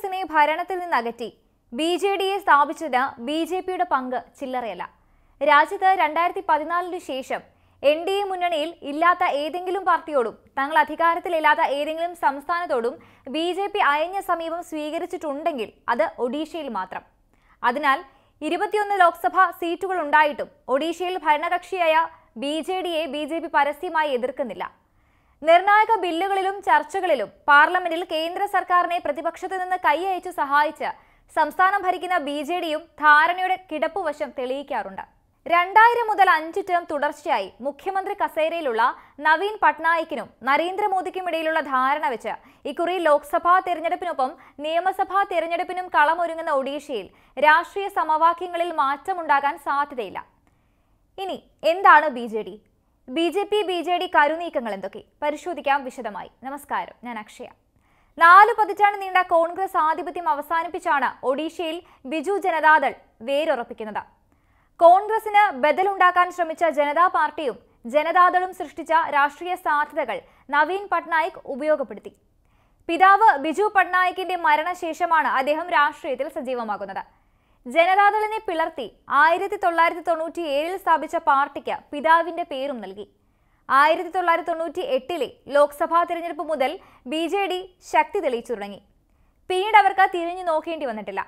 കോൺഗ്രസിനെ ഭരണത്തിൽ നിന്ന് അകറ്റി ബി.ജെ.ഡിയെ സ്ഥാപിച്ചതിന് ബി.ജെ.പിയുടെ പങ്ക് ചില്ലറയല്ല. രാജ്യത്ത് 2014 ശേഷം എൻ.ഡി.എ മുന്നണിയിൽ ഇല്ലാത്ത ഏതെങ്കിലും പാർട്ടിയോടും തങ്ങൾ അധികാരത്തിലില്ലാത്ത ഏതെങ്കിലും സംസ്ഥാനത്തോടും ബി.ജെ.പി അയഞ്ഞ സമീപം സ്വീകരിച്ചിട്ടുണ്ടെങ്കിൽ അത് ഒഡീഷയിൽ മാത്രം. അതിനാൽ 21 ലോക്സഭാ സീറ്റുകൾ ഉണ്ടായിട്ടും ഒഡീഷയിൽ ഭരണകക്ഷിയായ ബി.ജെ.ഡിയെ ബി.ജെ.പി പരസ്യമായി എതിർക്കുന്നില്ല. നിർണായക ബില്ലുകളിലും ചർച്ചകളിലും പാർലമെന്റിൽ കേന്ദ്ര സർക്കാരിനെ പ്രതിപക്ഷത്തു നിന്ന് കൈയയച്ചു സഹായിച്ച് സംസ്ഥാനം ഭരിക്കുന്ന ബി.ജെ.ഡിയും ധാരണയുടെ കിടപ്പുവശം തെളിയിക്കാറുണ്ട്. 2000 മുതൽ 5 ടേം തുടർച്ചയായി മുഖ്യമന്ത്രി കസേരയിലുള്ള നവീൻ പട്നായിക്കിനും നരേന്ദ്രമോദിക്കും ഇടയിലുള്ള ധാരണ വെച്ച് ഇക്കുറി ലോക്സഭാ തെരഞ്ഞെടുപ്പിനൊപ്പം നിയമസഭാ തെരഞ്ഞെടുപ്പിനും കളമൊരുങ്ങുന്ന ഒഡീഷയിൽ രാഷ്ട്രീയ സമവാക്യങ്ങളിൽ മാറ്റമുണ്ടാകാൻ സാധ്യതയില്ല. ഇനി എന്താണ് ബി.ജെ.ഡി? ബി.ജെ.പി കരുനീക്കങ്ങൾ എന്തൊക്കെ പരിശോധിക്കാം വിശദമായി. നമസ്കാരം, ഞാൻ അക്ഷയ. 4 പതിറ്റാണ്ട് നീണ്ട കോൺഗ്രസ് ആധിപത്യം അവസാനിപ്പിച്ചാണ് ഒഡീഷയിൽ ബിജു ജനതാദൾ വേരുറപ്പിക്കുന്നത്. കോൺഗ്രസിന് ബദലുണ്ടാക്കാൻ ശ്രമിച്ച ജനതാ പാർട്ടിയും ജനതാദളും സൃഷ്ടിച്ച രാഷ്ട്രീയ സാധ്യതകൾ നവീൻ പട്നായിക് ഉപയോഗപ്പെടുത്തി. പിതാവ് ബിജു പട്നായിക്കിന്റെ മരണശേഷമാണ് അദ്ദേഹം രാഷ്ട്രീയത്തിൽ സജീവമാകുന്നത്. ജനതാദളിനെ പിളർത്തി 1997 സ്ഥാപിച്ച പാർട്ടിക്ക് പിതാവിന്റെ പേരും നൽകി. 1998 ലോക്സഭാ തിരഞ്ഞെടുപ്പ് മുതൽ ബി.ജെ.ഡി ശക്തി തെളിയിച്ചു തുടങ്ങി. പിന്നീട് അവർക്ക് തിരിഞ്ഞു നോക്കേണ്ടി വന്നിട്ടില്ല.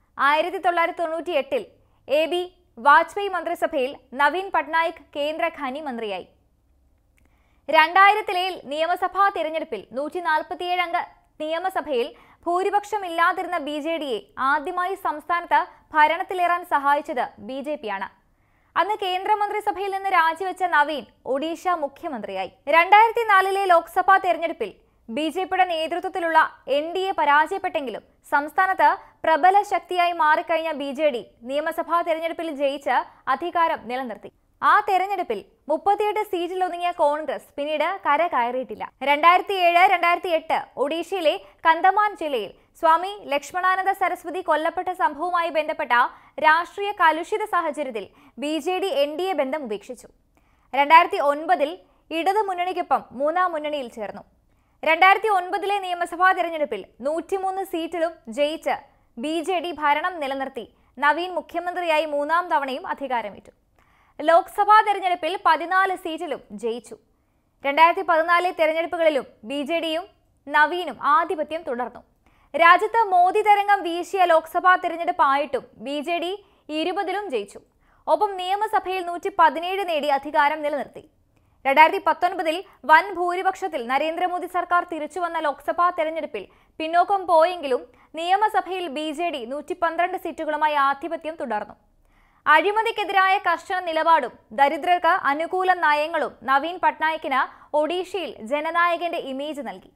1998 എ.ബി. വാജ്പേയി മന്ത്രിസഭയിൽ നവീൻ പട്നായിക് കേന്ദ്ര ഖനി മന്ത്രിയായി. 2000 നിയമസഭാ തിരഞ്ഞെടുപ്പിൽ 147 അംഗ നിയമസഭയിൽ ഭൂരിപക്ഷമില്ലാതിരുന്ന ബി.ജെ.ഡിയെ ആദ്യമായി സംസ്ഥാനത്ത് ഭരണത്തിലേറാൻ സഹായിച്ചത് ബി.ജെ.പിയാണ്. അന്ന് കേന്ദ്രമന്ത്രിസഭയിൽ നിന്ന് രാജിവെച്ച നവീൻ ഒഡീഷ മുഖ്യമന്ത്രിയായി. 2004 ലോക്സഭാ തെരഞ്ഞെടുപ്പിൽ ബി.ജെ.പിയുടെ നേതൃത്വത്തിലുള്ള എൻ.ഡി.എ പരാജയപ്പെട്ടെങ്കിലും സംസ്ഥാനത്ത് പ്രബല ശക്തിയായി മാറിക്കഴിഞ്ഞ ബി.ജെ.ഡി നിയമസഭാ തെരഞ്ഞെടുപ്പിൽ ജയിച്ച് അധികാരം നിലനിർത്തി. ആ തെരഞ്ഞെടുപ്പിൽ 38 സീറ്റിലൊതുങ്ങിയ കോൺഗ്രസ് പിന്നീട് കര കയറിയിട്ടില്ല. 2007-2008 ഒഡീഷയിലെ കന്ധമാൻ ജില്ലയിൽ സ്വാമി ലക്ഷ്മണാനന്ദ സരസ്വതി കൊല്ലപ്പെട്ട സംഭവവുമായി ബന്ധപ്പെട്ട രാഷ്ട്രീയ കലുഷിത സാഹചര്യത്തിൽ ബി.ജെ.ഡി എൻ.ഡി.എ ബന്ധം ഉപേക്ഷിച്ചു. 2009 ഇടതു മുന്നണിക്കൊപ്പം മൂന്നാം മുന്നണിയിൽ ചേർന്നു. 2009 നിയമസഭാ തെരഞ്ഞെടുപ്പിൽ 103 സീറ്റിലും ജയിച്ച് ബി.ജെ.ഡി ഭരണം നിലനിർത്തി നവീൻ മുഖ്യമന്ത്രിയായി മൂന്നാം തവണയും അധികാരമേറ്റു. ലോക്സഭാ തെരഞ്ഞെടുപ്പിൽ 14 സീറ്റിലും ജയിച്ചു. 2014 തെരഞ്ഞെടുപ്പുകളിലും ബി.ജെ.ഡിയും നവീനും ആധിപത്യം തുടർന്നു. രാജ്യത്ത് മോദി തരംഗം വീശിയ ലോക്സഭാ തെരഞ്ഞെടുപ്പായിട്ടും ബി.ജെ.ഡി 20ലും ജയിച്ചു. ഒപ്പം നിയമസഭയിൽ 117 നേടി അധികാരം നിലനിർത്തി. 2019 വൻ ഭൂരിപക്ഷത്തിൽ നരേന്ദ്രമോദി സർക്കാർ തിരിച്ചുവന്ന ലോക്സഭാ തെരഞ്ഞെടുപ്പിൽ പിന്നോക്കം പോയെങ്കിലും നിയമസഭയിൽ ബി.ജെ.ഡി 112 സീറ്റുകളുമായി ആധിപത്യം തുടർന്നു. അഴിമതിക്കെതിരായ കർശന നിലപാടും ദരിദ്രർക്ക് അനുകൂല നയങ്ങളും നവീൻ പട്നായിക്കിന് ഒഡീഷയിൽ ജനനായകന്റെ ഇമേജ് നൽകി.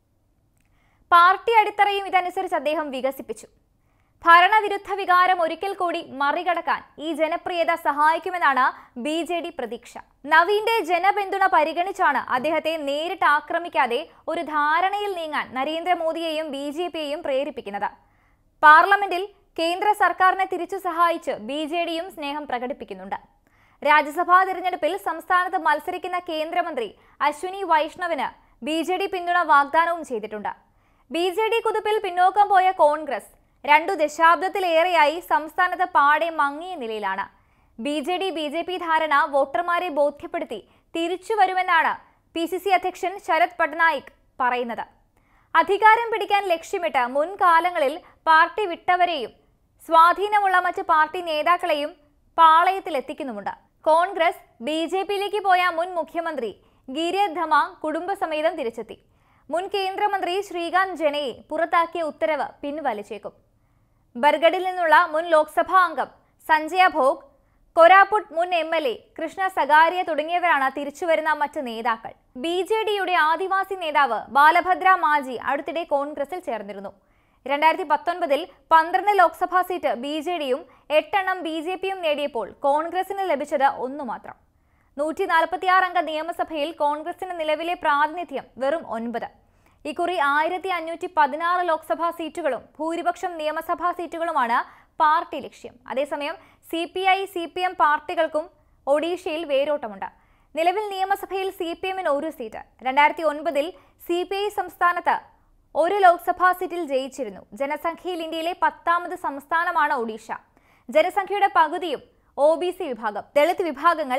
പാർട്ടി അടിത്തറയും ഇതനുസരിച്ച് അദ്ദേഹം വികസിപ്പിച്ചു. ഭരണവിരുദ്ധ വികാരം ഒരിക്കൽ കൂടി മറികടക്കാൻ ഈ ജനപ്രിയത സഹായിക്കുമെന്നാണ് ബി.ജെ.ഡി പ്രതീക്ഷ. നവീന്റെ ജനപിന്തുണ പരിഗണിച്ചാണ് അദ്ദേഹത്തെ നേരിട്ട് ആക്രമിക്കാതെ ഒരു ധാരണയിൽ നീങ്ങാൻ നരേന്ദ്രമോദിയെയും ബി.ജെ.പിയെയും പ്രേരിപ്പിക്കുന്നത്. പാർലമെന്റിൽ കേന്ദ്ര സർക്കാരിനെ തിരിച്ചു സഹായിച്ച് ബി.ജെ.ഡിയും സ്നേഹം പ്രകടിപ്പിക്കുന്നുണ്ട്. രാജ്യസഭാ തിരഞ്ഞെടുപ്പിൽ സംസ്ഥാനത്ത് മത്സരിക്കുന്ന കേന്ദ്രമന്ത്രി അശ്വിനി വൈഷ്ണവിന് ബി.ജെ.ഡി പിന്തുണ വാഗ്ദാനവും ചെയ്തിട്ടുണ്ട്. ബി.ജെ.ഡി കുതിപ്പിൽ പിന്നോക്കം പോയ കോൺഗ്രസ് 2 ദശാബ്ദത്തിലേറെയായി സംസ്ഥാനത്ത് പാടെ മങ്ങിയ നിലയിലാണ്. ബി.ജെ.പി ധാരണ വോട്ടർമാരെ ബോധ്യപ്പെടുത്തി തിരിച്ചു വരുമെന്നാണ് പി.സി.സി അധ്യക്ഷൻ ശരത് പട്നായിക് പറയുന്നത്. അധികാരം പിടിക്കാൻ ലക്ഷ്യമിട്ട് മുൻകാലങ്ങളിൽ പാർട്ടി വിട്ടവരെയും സ്വാധീനമുള്ള മറ്റ് പാർട്ടി നേതാക്കളെയും പാളയത്തിലെത്തിക്കുന്നുമുണ്ട്. കോൺഗ്രസ് ബി.ജെ.പിയിലേക്ക് പോയ മുൻ മുഖ്യമന്ത്രി ഗിരിരാജ് ധമാം കുടുംബസമേതം തിരിച്ചെത്തി. മുൻ കേന്ദ്രമന്ത്രി ശ്രീകാന്ത് ജനയെ പുറത്താക്കിയ ഉത്തരവ് പിൻവലിച്ചേക്കും. ബർഗഡിൽ നിന്നുള്ള മുൻ ലോക്സഭാ അംഗം സഞ്ജയ ഭോഗ്, കൊരാപുട്ട് മുൻ എം.എൽ.എ കൃഷ്ണ സഗാരിയ തുടങ്ങിയവരാണ് തിരിച്ചുവരുന്ന മറ്റ് നേതാക്കൾ. ബി.ജെ.ഡിയുടെ ആദിവാസി നേതാവ് ബാലഭദ്ര മാജി അടുത്തിടെ കോൺഗ്രസിൽ ചേർന്നിരുന്നു. 2019 12 ലോക്സഭാ സീറ്റ് ബി.ജെ.ഡിയും 8 എണ്ണം ബി.ജെ.പിയും നേടിയപ്പോൾ കോൺഗ്രസിന് ലഭിച്ചത് 1 മാത്രം. 146 അംഗ നിയമസഭയിൽ കോൺഗ്രസിന് നിലവിലെ പ്രാതിനിധ്യം വെറും 9. ഇക്കുറി 1516 ലോക്സഭാ സീറ്റുകളും ഭൂരിപക്ഷം നിയമസഭാ സീറ്റുകളുമാണ് പാർട്ടി ലക്ഷ്യം. അതേസമയം CPI, CPM പാർട്ടികൾക്കും ഒഡീഷയിൽ വേരോട്ടമുണ്ട്. നിലവിൽ നിയമസഭയിൽ CPM-ന് 1 സീറ്റ്. 2009 CPI സംസ്ഥാനത്ത് ഒരു ലോക്സഭാ സീറ്റിൽ ജയിച്ചിരുന്നു. ജനസംഖ്യയിൽ ഇന്ത്യയിലെ 10ാമത് സംസ്ഥാനമാണ് ഒഡീഷ. ജനസംഖ്യയുടെ പകുതിയും OBC വിഭാഗം. ദളിത് വിഭാഗങ്ങൾ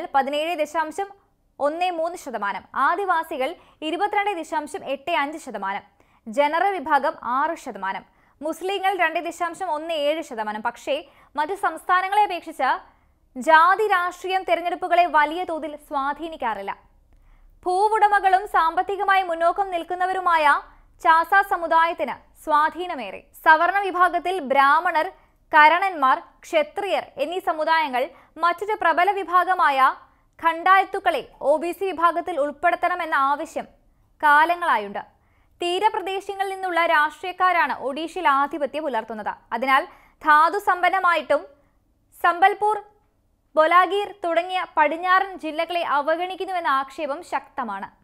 17.13%, ആദിവാസികൾ 22.85%, ജനറൽ വിഭാഗം 6%, മുസ്ലിങ്ങൾ 2.17%. പക്ഷേ മറ്റു സംസ്ഥാനങ്ങളെ അപേക്ഷിച്ച് ജാതി രാഷ്ട്രീയം തെരഞ്ഞെടുപ്പുകളെ വലിയ തോതിൽ സ്വാധീനിക്കാറില്ല. ഭൂവുടമകളും സാമ്പത്തികമായി മുന്നോക്കം നിൽക്കുന്നവരുമായ ചാസ സമുദായത്തിന് സ്വാധീനമേറെ. സവർണ വിഭാഗത്തിൽ ബ്രാഹ്മണർ, കരണന്മാർ, ക്ഷത്രിയർ എന്നീ സമുദായങ്ങൾ മറ്റൊരു പ്രബല വിഭാഗമായ ഖണ്ഡായത്തുക്കളെ OBC വിഭാഗത്തിൽ ഉൾപ്പെടുത്തണമെന്ന ആവശ്യം കാലങ്ങളായുണ്ട്. തീരപ്രദേശങ്ങളിൽ നിന്നുള്ള രാഷ്ട്രീയക്കാരാണ് ഒഡീഷയിൽ ആധിപത്യം പുലർത്തുന്നത്. അതിനാൽ ധാതു സമ്പന്നമായിട്ടും സംബൽപൂർ, ബൊലാഗീർ തുടങ്ങിയ പടിഞ്ഞാറൻ ജില്ലകളെ അവഗണിക്കുന്നുവെന്ന ആക്ഷേപം ശക്തമാണ്.